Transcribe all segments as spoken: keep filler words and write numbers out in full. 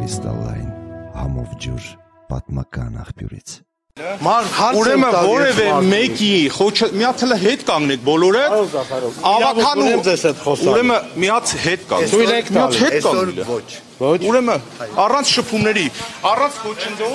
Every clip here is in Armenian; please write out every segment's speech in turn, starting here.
կրիստալային համով ջուր պատմական աղբյուրից։ Ուրեմն որևէ մեկի մի հատ հələ հետ կանգնեք բոլորը ավականու ուրեմն մի հատ հետ կանգնեք մի հատ հետ կանգնեք ուրեմն առանց շփումների առանց խոչընդոտ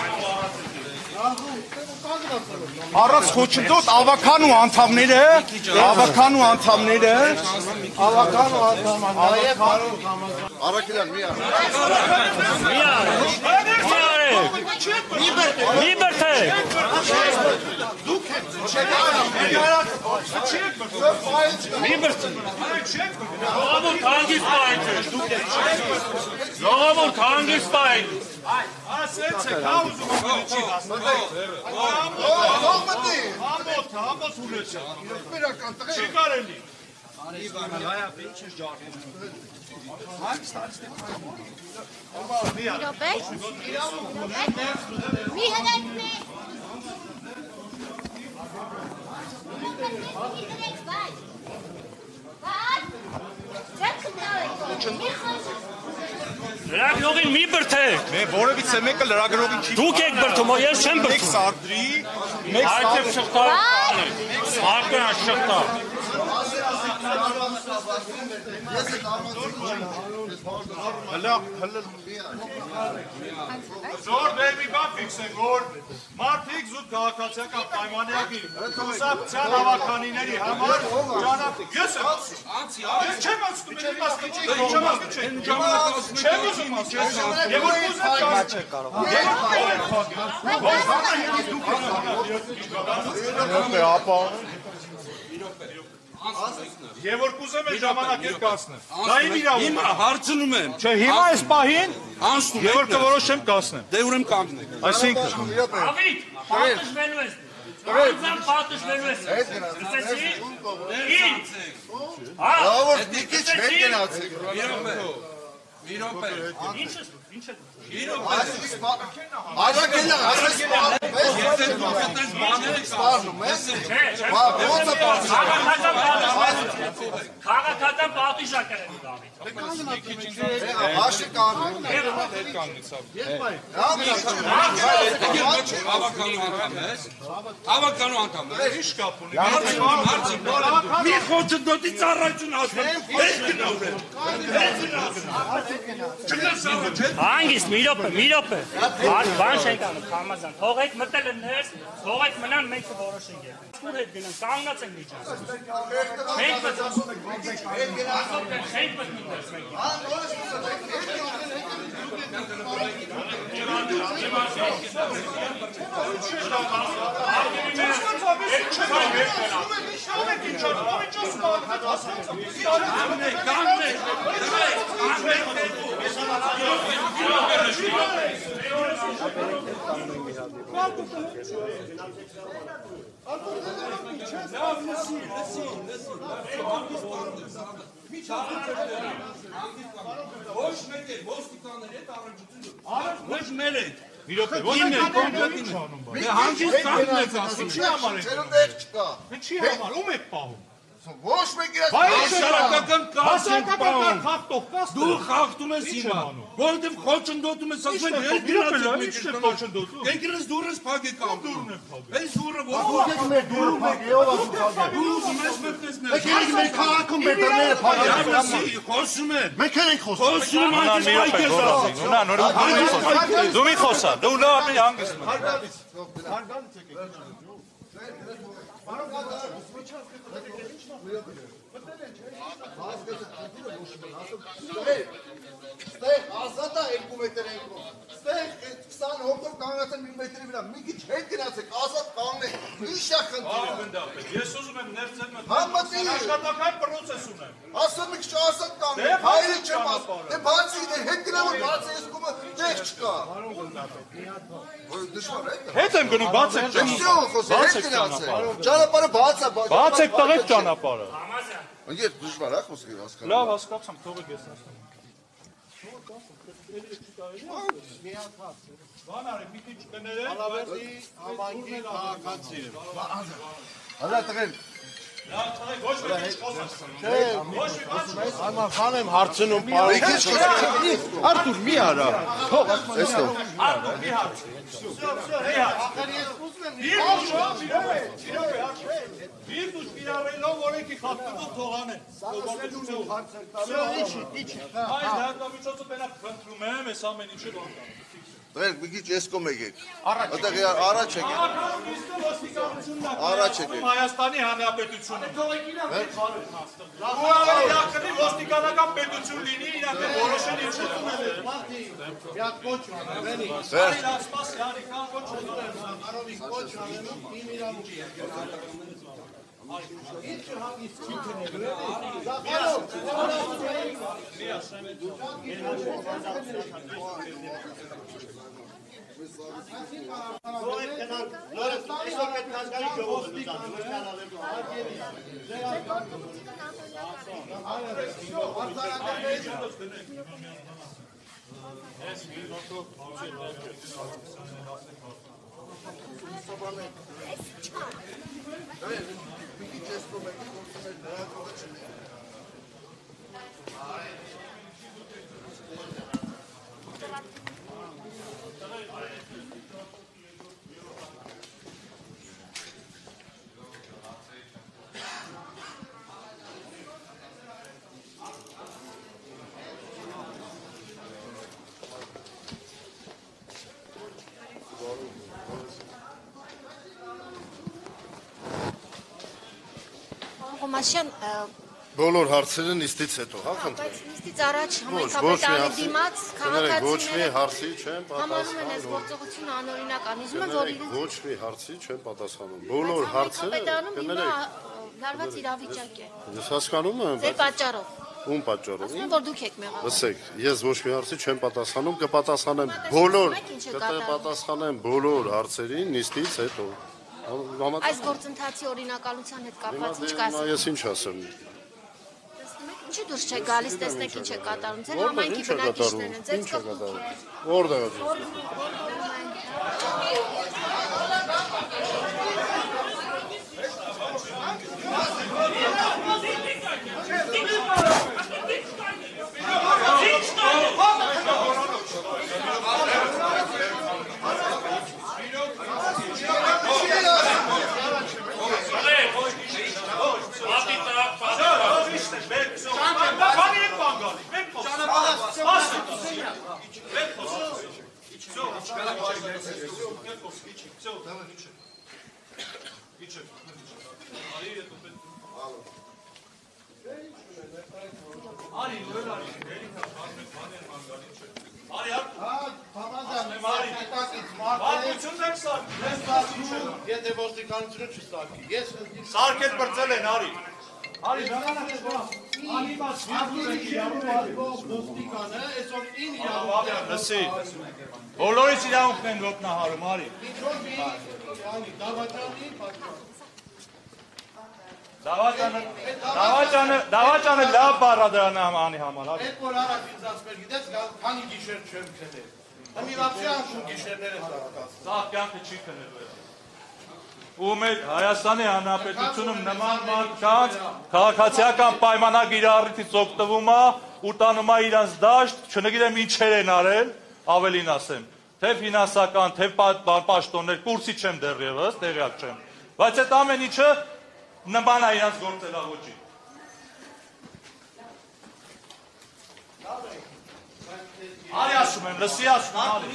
առանց խոչընդոտ ավականու անդամները ավականու անդամները ավականու անդամները Arakilal mi ar? Mi ar? Liberté! Liberté! Doğamur hangisi baydı? Doğamur hangisi baydı? Լրագրողին մի բրթեք։ Որևիցե մեկը լրագրողին չի։ Դուք եք բրթում, ես չեմ բրթում։ Մեկ սադրի, մեկ Այդտեղ շղթա։ Արկան շղթա։ Հələ հələ Զոր դեր մի բան ֆիքսենք, որ մարդիկ զուտ քաղաքացիական պայմանների կոնսեպցիան հավաքանիների համար ճանապարհ ես եմ ես չեմ ասում ես մասը չի չեմ ասում չեմ ուզում ասել եւ որ ուզում չեք կարող եւ Եվ որ կուզեմ է ժամանակ էր կասնեմ Դա իմ իրավունքն է Հիմա հարցնում եմ Չէ հիմա այս պահին Անցնում Եվ որ կորոշեմ կասնեմ Դե ուրեմն կանգնեք Այսինքն Ավիկ, պատշվելու ես Անձան պատշվելու ես Լսեցի Ինձ Լավոր դիկիչ հետ գնացեք Մի րոպե Ինչ ես Ինչ է Արագելա ասես սպառնում ես Քաղաքական պատիժ ա կրել Դավիթ Հաշի կանգնում Հավաքանու անդամ ես Հավաքանու անդամ ես Ինչ կապ ունի Մի խոչընդոտի ծառայություն ասում Ես գնավորեմ Հանգիստ, մի րոպե, մի րոպե Բան չենք անում, Խամազան Թողեք մտել են ներս Թողեք մնան մենք կորոշենք եք Ուր հետ գնան, կանգնած ենք միջան Չենք մտել Չենք մտել ներս մենք Ոչ մեկ է, ոստիկանների հետ առնչություն Ոչ մեր հետ Մի րոպե, ոչ մեր կոնկրետին Դե հանգիստ կանգնեք ասում Ինչի համար եք Չերնդեղ չկա Ինչի համար, ում եք պահում Ոչ մեկ իրաց Հասարակական կարգ են պահում խախտող կաստ Դու խախտում ես հիմա Որովհետև խոչընդոտում ես ասում ես հետ գնացեք Ինչ է խոչընդոտում Եկրես դուրս փակեք ամ Դուրն է փակել Այս դուրը ո՞ր մեր դուրը մեկ եով ասում փակել Դու ուզում ես մտնես ներ Եկեք մեր քաղաքում բետոնները փակել Խոսում են Մենք են ենք խոսում Խոսում են Դու մի խոսա, դու լավ մի հանգիստ Ստեղ ազատ է երկու մետր երկու Ստեղ քսան հոգով կանգնած են մի մետրի վրա Մի քիչ հետ գնացեք, ազատ կանգնեք Ինչ է խնդիրը Ես ուզում եմ ներծել մտնել Համատի Աշխատական պրոցես ունեմ Ասում մի քիչ ազատ կանգնեք Հայրը չեմ ասում Դե բացի հետ գնավոր բացի ես կումը տեղ չկա Դժվար է Հետ եմ գնում, բացեք ճանապարհը Ճանապարհը բաց է Բացեք տղեկ ճանապարհը Ես դժվար է խոսքը հասկանում Լավ հասկացամ, թողեք ես ասեմ Բան արեք, մի քիչ կներեք Հալավերդի համայնքի քաղաքացի եմ Հալա տղեր Ոչ մեկ ինչ խոսած։ Ոչ մի բան։ Այմա խան եմ հարցնում Մի քիչ խոսք։ Արտուր մի արա թող Էստո։ Արտուր մի հատ։ Всё, всё, մի հատ։ Ախր ես ուզում եմ։ Bir duş, bir duş, bir duş bir arayla oraki kalktı toğanı. Всё, իջի, իջի։ Hayır, nerede bir çocuğu bana kontrolüm ve sen beni içeri aldın. Դրեք մի քիչ էս կողմ եկեք։ Այդտեղ առաջ եկեք։ Առաջ եկեք։ Հայաստանի Հանրապետությունը։ Լավոյակնի ոստիկանական պետություն լինի, իրանք որոշեն ինչ է։ Միա կոչ անվենի Այլ ասպաս յանի կան ոչ արովի կոչ անվենում իմ իրավունքի Ինչ հանգիստ չի քնել Մաշյան Բոլոր հարցերը նիստից հետո, հա խնդրեմ։ բայց նիստից առաջ Ոչ համայնքապետարանի մի դիմաց ոչ մի քաղաքացիները հարցի չեմ համարում են այս պատասխանում։ գործողությունը անօրինական։ Ուզում եմ որ իրենց Ոչ մի հարցի չեմ պատասխանում։ Բոլոր հարցերը համայնքապետարանում հիմա կներեք։ լարված իրավիճակ է։ Ես հասկանում եմ, Ձեր պատճառով։ ում պատճառով։ Ասում եմ որ դուք եք մեղավոր։ Լսեք, ես ոչ մի հարցի չեմ պատասխանում, կպատասխանեմ բոլոր, կպատասխանեմ բոլոր հարցերին նիստից հետո։ Այս գործընթացի օրինականության հետ կապված ինչ կասեք։ Ես ինչ ասեմ։ Ինչի դուրս չեք գալիս, տեսնեք ինչ է կատարում։ Ձեր համայնքի բնակիչներն են, ձեր կողքին։ Որտեղ է։ Եթե ոստիկանությունը չստակի, ես Սարքել բրծել են, արի։ Արի, ժամանակ ես բա։ Անի մաս ոստիկանը այսօր ին իրավունք Լսի։ Բոլորից իրավունքն են ոտնահարում, արի։ դավաճանի պատճառ։ Դավաճանը, դավաճանը, դավաճանը լավ բառա դրան անի համար, արի։ Այդ որ առաջ ինձ ասվել գիտես, քանի գիշեր չեմ քնել։ Ամիվացի անշուն գիշերներ եմ դարձած։ Սա կյանքը չի քնելու։ Ու մեր Հայաստանի Հանրապետությունում նման մարդկանց քաղաքացիական պայմանագիր առիթից օգտվում է ու տանում է իրանց դաշտ, չգիտեմ ինչեր են արել, ավելին ասեմ, թե ֆինանսական, թե պաշտոններ, կուրսի չեմ դեռևս, տեղյակ չեմ, բայց այդ ամեն ինչը նման է իրանց գործելավոճի։ Արի ասում եմ, լսի ասում, արի։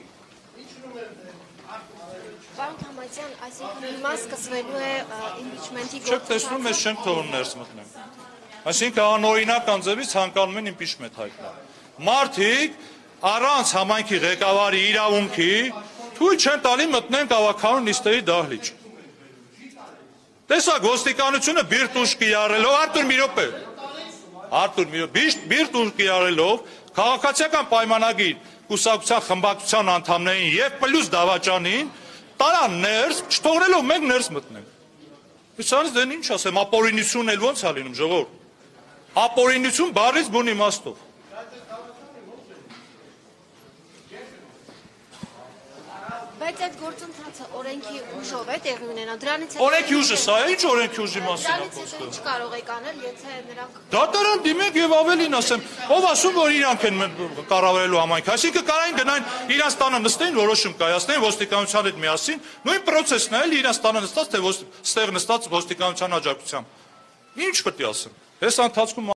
Պարոն Թամազյան, այսինքն հիմա սկսվելու է իմպիչմենտի Չեք տեսնում, ես չեմ թողում ներս մտնեմ։ Այսինքն անօրինական ձևից ցանկանում են իմպիչմենտ հայտնել։ Մարդիկ առանց համայնքի ղեկավարի իրավունքի թույլ չեն տալի մտնեն գավաթարու նիստերի դահլիճ։ Տեսակ ոստիկանությունը բիրտուշ կիրառելով, Արտուր մի րոպե։ Արտուր մի րոպե, բիրտուշ կիրառելով քաղաքացիական պայմանագիր կուսակցության խմբակցության անդամներին եւ պլյուս դավաճանին տարան ներս, չթողնելով մենք ներս մտնենք։ Իսանից դեն ինչ ասեմ, ապօրինությունն էլ ոնց է լինում, ժողովուրդ։ Ապօրինություն բառից բուն իմաստով։ Բայց այդ գործընթացը օրենքի ուժով է տեղի ունենա։ Դրանից հետո Օրենքի ուժը սա է, ինչ օրենքի ուժի մասին է Դրանից հետո ինչ կարող եք անել, եթե նրանք Դատարան դիմեք եւ ավելին ասեմ, ով ասում որ իրանք են կառավարելու համայնքը, այսինքն կարային գնային իրանց տանը նստեն, որոշում կայացնեն ոստիկանության հետ միասին, նույն process-ն է, էլի իրանց տանը նստած թե ստեղ նստած ոստիկանության աջակցությամբ։ Ինչ պետք է ասեմ։ Այս ընթացքում